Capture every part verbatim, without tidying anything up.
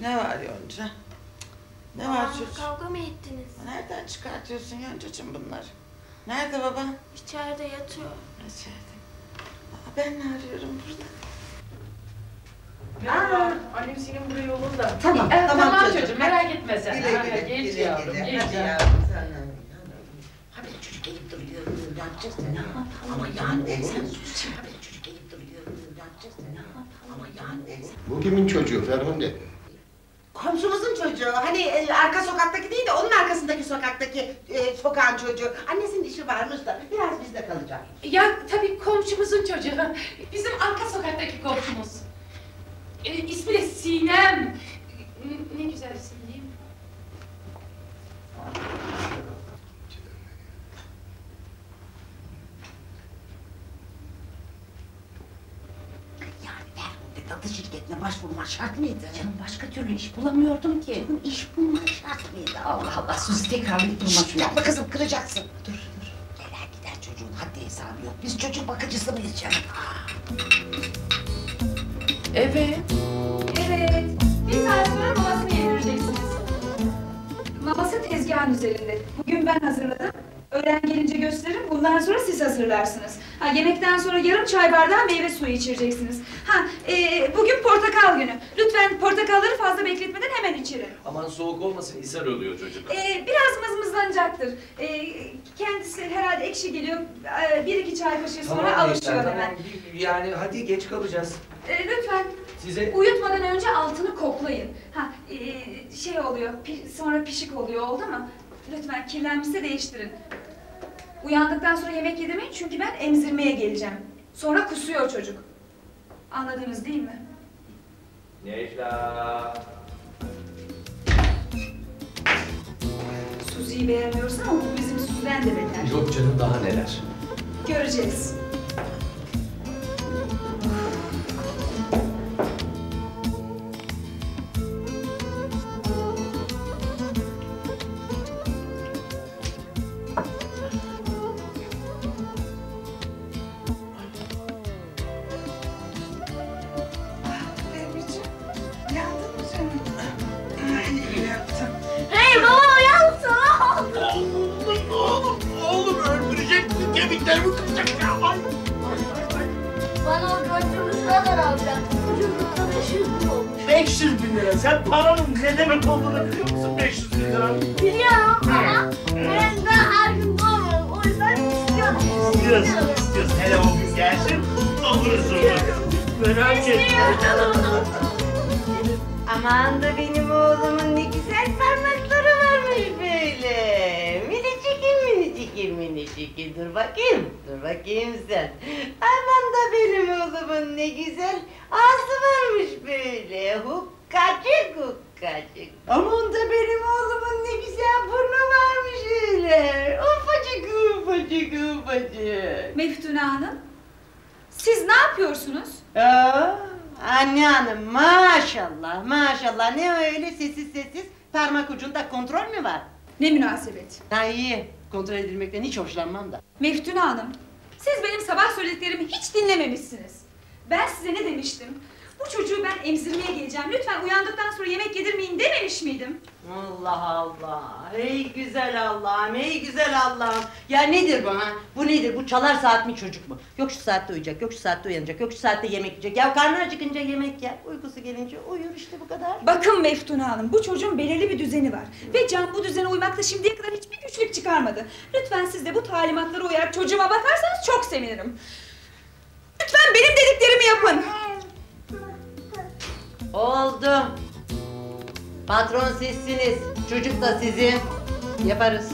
Ne var Yonca? Ne var çocuğum? Kavga mı ettiniz? Nereden çıkartıyorsun Yoncacığım bunları? Nerede baba? İçeride yatıyor. İçeride. Aa, ben ne arıyorum burada? Merhaba. Annem senin buraya yolunda. Tamam, Ee, tamam, tamam çocuğum. çocuğum, merak etme sen. Güle Ha, güle, geç güle yavrum, güle. geç Hadi yavrum. yavrum sen. Habire çocuk gelip duruyor, ne yapacağız ne? Ama yani sen sus şimdi, habire çocuk gelip duruyor, ne yapacağız ne? Ama yani Bu kimin çocuğu Ferhunde? komşumuzun çocuğu, hani e, arka sokaktaki değil de onun arkasındaki sokaktaki e, sokağın çocuğu. Annesinin işi varmış da biraz bizde kalacak. Ya tabii komşumuzun çocuğu. Bizim arka sokaktaki komşumuz. Ee, ismi de Sinem. Ne güzel isim değil mi? Yani Ferhunde tatlı şirketine başvurmak şart mıydı? Canım başka türlü iş bulamıyordum ki. Canım iş bulmak şart mıydı? Allah Allah, Suzi tekrar edip durma şunu. Yapma kızım, kıracaksın. Dur dur. Gelen gider çocuğun haddi hesabı yok. Biz çocuk bakıcısı mıyız canım? Evet. Evet. Bir saat sonra mamasını yedireceksiniz. Maması tezgahın üzerinde. Bugün ben hazırladım. Öğlen gelince gösteririm. Bundan sonra siz hazırlarsınız. Ha, yemekten sonra yarım çay bardağı meyve suyu içireceksiniz. Ha, e, bugün portakal günü. Lütfen portakalları fazla bekletmeden hemen içirin. Aman soğuk olmasın, ishal oluyor çocuk. E, biraz mızmızlanacaktır. E, kendisi herhalde ekşi geliyor. E, bir iki çay kaşığı sonra alışıyor Neyse, hemen. tamam. Yani hadi geç kalacağız. E, lütfen. Size... Uyutmadan önce altını koklayın. Ha, e, şey oluyor, pi, sonra pişik oluyor, oldu mu? Lütfen kirlenmişse değiştirin. Uyandıktan sonra yemek yedirmeyin çünkü ben emzirmeye geleceğim. Sonra kusuyor çocuk. Anladınız değil mi? Necla. Suzi'yi beğenmiyorsun ama bu bizim Suzi'den de beter. Yok canım, daha neler. Göreceğiz. Hey baba uyansana! Oğlum, oğlum, oğlum öldürecek mi? Kemiklerimi kıracak ya. Ay, ay, ay. Bana o gördüğümüz kadar alacak. Ucuzlukta beş yüz bin olmuş. beş yüz bin lira. Sen paranın ne demek olduğunu biliyor musun? beş yüz bin lira. Biliyorum ama ben de her gün doğmuyorum. O yüzden istiyorum. İstiyorsun, istiyorsun. Hele o gün gelsin, oluruz onu. Merak etme. Aman da benim oğlumun ne güzel parmakları varmış böyle. Minicikim minicikim minicikim. Dur bakayım, dur bakayım sen. Aman da benim oğlumun ne güzel ağzı varmış böyle. Hukkacık hukkacık. Aman da benim oğlumun ne güzel burnu varmış öyle. Ufacık ufacık ufacık. Meftune Hanım, siz ne yapıyorsunuz? Aa, anne hanım maşallah maşallah ne öyle sessiz sessiz parmak ucunda kontrol mü var? Ne münasebet. Ha iyi kontrol edilmekten hiç hoşlanmam da. Meftune Hanım, siz benim sabah söylediklerimi hiç dinlememişsiniz. Ben size ne demiştim? Bu çocuğu ben emzirmeye geleceğim. Lütfen uyandıktan sonra yemek yedirmeyin dememiş miydim? Allah Allah ey güzel Allah'ım ey güzel Allah'ım. Ya nedir bu ha? Bu nedir? Bu çalar saat mi çocuk mu? Yok şu saatte uyuyacak, yok şu saatte uyanacak, yok şu saatte yemek yiyecek. Ya karnı acıkınca yemek yer, uykusu gelince uyur işte bu kadar. Bakın Meftune Hanım, bu çocuğun belirli bir düzeni var. Ve Can bu düzene uymakta şimdiye kadar hiçbir güçlük çıkarmadı. Lütfen siz de bu talimatlara uyarak çocuğuma bakarsanız çok sevinirim. Lütfen benim dediklerimi yapın. Oldu. Patron sizsiniz, çocuk da sizin. Yaparız.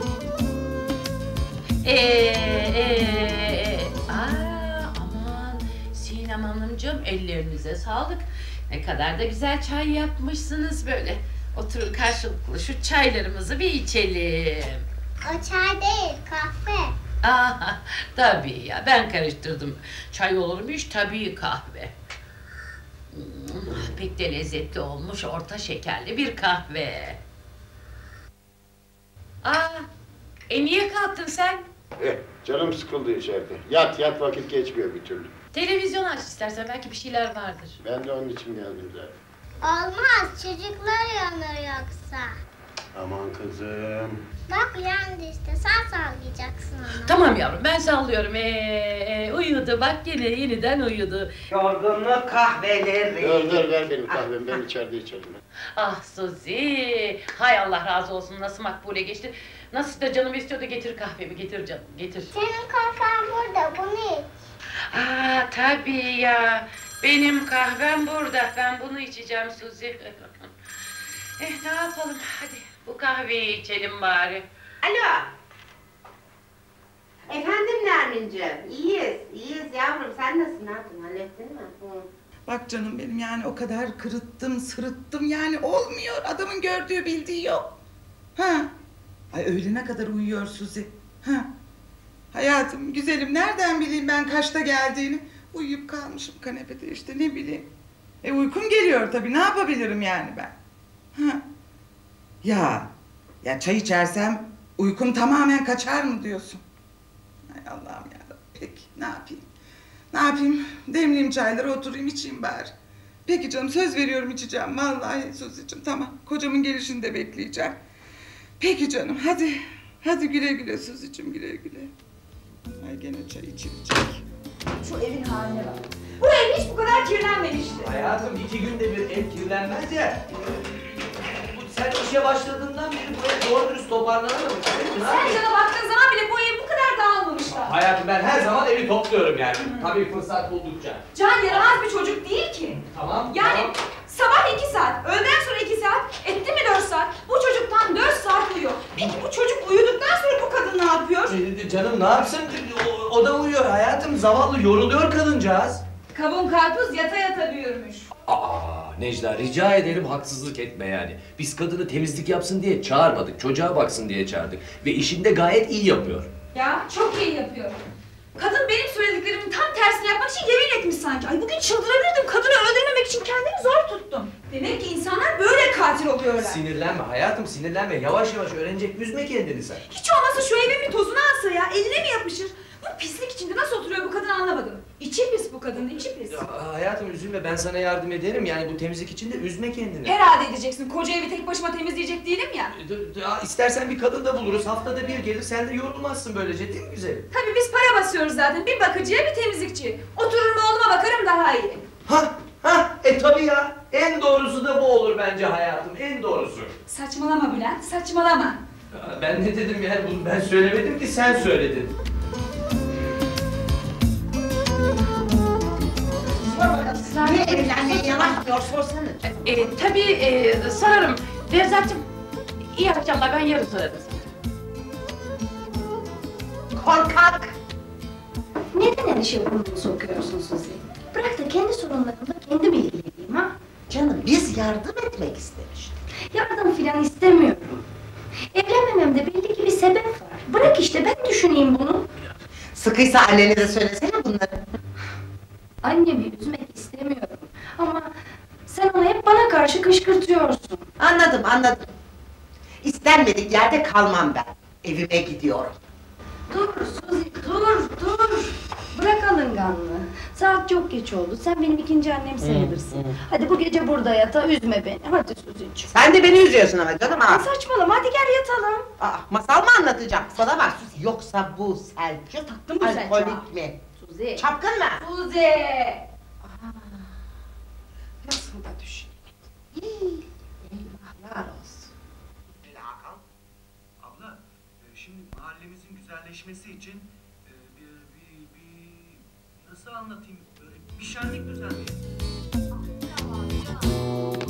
Ee, ee, aa, aman Sinem Hanımcığım, ellerinize sağlık. Ne kadar da güzel çay yapmışsınız böyle. Oturun karşılıklı şu çaylarımızı bir içelim. O çay değil, kahve. Aa, tabii ya, ben karıştırdım. Çay olur muymuş? Tabii kahve. Hmm, pek de lezzetli olmuş, orta şekerli bir kahve. Aa, e niye kalktın sen? Eh, canım sıkıldı içeride. Yat yat, vakit geçmiyor bir türlü. Televizyon aç istersen, belki bir şeyler vardır. Ben de onun için geldim zaten. Olmaz, çocuklar yanır yoksa. Aman kızım. Bak uyandı işte, sen sallayacaksın onu. Tamam yavrum ben sallıyorum. Ee, e, uyudu bak yine yeniden uyudu. Yorgunluk kahveleri. Dur dur ver benim kahvemi, ben içeride içerim. Ah Suzi. Hay Allah razı olsun nasıl makbule geçti. Nasıl da canım istiyordu getir kahvemi getir canım getir. Senin kahven burada, bunu iç. Aa tabii ya. Benim kahvem burada. Ben bunu içeceğim Suzi. eh ne yapalım hadi bu kahveyi içelim bari. Alo. Efendim Nermin'ciğim, iyiyiz, iyiyiz yavrum. Sen nasılsın, ne yaptın, hallettin mi? Hı. Bak canım benim yani o kadar kırıttım, sırıttım yani olmuyor. Adamın gördüğü bildiği yok. Ha? Ay öğlene kadar uyuyor Suzi. Ha? Hayatım, güzelim nereden bileyim ben kaçta geldiğini? Uyuyup kalmışım kanepede işte ne bileyim. E uykum geliyor tabii ne yapabilirim yani ben? Ha? Ya, ya çay içersem uykum tamamen kaçar mı diyorsun? Ay Allah'ım yarabbim peki ne yapayım? Ne yapayım? Demleyeyim çayları oturayım içeyim bari. Peki canım söz veriyorum içeceğim vallahi Suzi'cim tamam. Kocamın gelişini de bekleyeceğim. Peki canım hadi. Hadi güle güle Suzi'cim güle güle. Ay gene çay içilecek. Şu evin haline bak. Bu ev hiç bu kadar kirlenmemişti. Hayatım iki günde bir ev kirlenmez ya. Bu sen işe başladığından beri bu ev doğru dürüst toparlanamamış. Sen cana baktığın zaman bile bu ev bu kadar dağılmamıştı. Hayatım ben her zaman evi topluyorum yani. Tabii fırsat buldukça. Can yaramaz bir çocuk değil ki. Tamam. Yani tamam. sabah iki saat, öğleden sonra iki saat, etti mi dört saat? Bu çocuk tam dört saat uyuyor. Peki bu çocuk uyuduktan sonra bu kadın ne yapıyor? Ee, Canım ne yapsın? O, o da uyuyor hayatım. Zavallı yoruluyor kadıncağız. Kavun karpuz yata yata büyürmüş. Aa Necla rica ederim haksızlık etme yani. Biz kadını temizlik yapsın diye çağırmadık. Çocuğa baksın diye çağırdık. Ve işini de gayet iyi yapıyor. Ya çok iyi yapıyor. Kadın benim söylediklerimin tam tersini yapmak için yemin etmiş sanki. Ay bugün çıldırabilirdim. Kadını öldürmemek için kendimi zor tuttum. Demek ki insanlar böyle katil oluyorlar. Sinirlenme hayatım sinirlenme. Yavaş yavaş öğrenecek üzme kendini sen. Hiç olmazsa şu evin bir tozunu alsa ya. Eline mi yapışır? Bu pislik içinde nasıl oturuyor bu kadın anlamadım. İçi pis bu kadının, içi pis. Ya, hayatım üzülme ben sana yardım ederim. Yani bu temizlik için de üzme kendini. Herhalde edeceksin. Koca evi tek başıma temizleyecek değilim ya. Ya, istersen bir kadın da buluruz. Haftada bir gelir. Sen de yorulmazsın böylece değil mi güzelim? Tabii biz para basıyoruz zaten. Bir bakıcıya bir temizlikçi. Otururum oğluma bakarım daha iyi. Ha ha e tabii ya. En doğrusu da bu olur bence hayatım. En doğrusu. Saçmalama Bülent, saçmalama. Ya, ben ne dedim yani bunu ben söylemedim ki sen söyledin. Niye evlenmeye yanaşmıyor sorsana. E, tabii e, sorarım. Nevzat'cığım iyi akşamlar ben yarın sorarım sana. Korkak. Neden endişe burnunu sokuyorsun Suzi? Bırak da kendi sorunlarımı da kendi belirleyeyim ha? Canım biz yardım etmek istemiştik. Yardım filan istemiyorum. Evlenmememde belli ki bir sebep var. Bırak işte ben düşüneyim bunu. Sıkıysa annene de söylesene bunları. Annemi üzmek istemiyorum. Ama sen onu hep bana karşı kışkırtıyorsun. Anladım anladım. İstenmedik yerde kalmam ben. Evime gidiyorum. Dur Suzi dur dur. Bırak alınganlığı. Saat çok geç oldu. Sen benim ikinci annem sayılırsın. Hadi bu gece burada yata üzme beni. Hadi Suzi'ciğim. Sen de beni üzüyorsun ama canım ha. Saçmalama hadi gel yatalım. Aa, masal mı anlatacağım? Sana bak Suzi. Yoksa bu Selçuk Taktın mı Selçuk'a? alkolik mi? Suzi. Çapkın mı? Suzi! Nasıl da düşünüyor? Eyvahlar olsun. Hakan, abla, e, şimdi mahallemizin güzelleşmesi için e, bir, bir, bir, nasıl anlatayım, böyle bir şenlik düzenleyelim. Tamam, tamam.